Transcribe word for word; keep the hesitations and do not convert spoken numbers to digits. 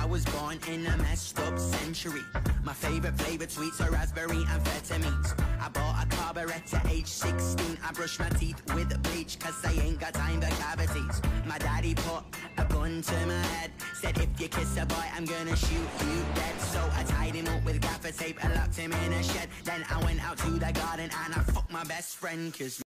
was born in a messed up century. My favorite flavored sweets are raspberry amphetamines. I bought a carburet at age sixteen. I brush my teeth with bleach cause I ain't got time for cavities. My daddy put a gun to my head, said if you kiss a boy I'm gonna shoot you dead. So I tied him up with gaffer tape and locked him in a shed. Then I went out to the garden and I fucked my best friend cause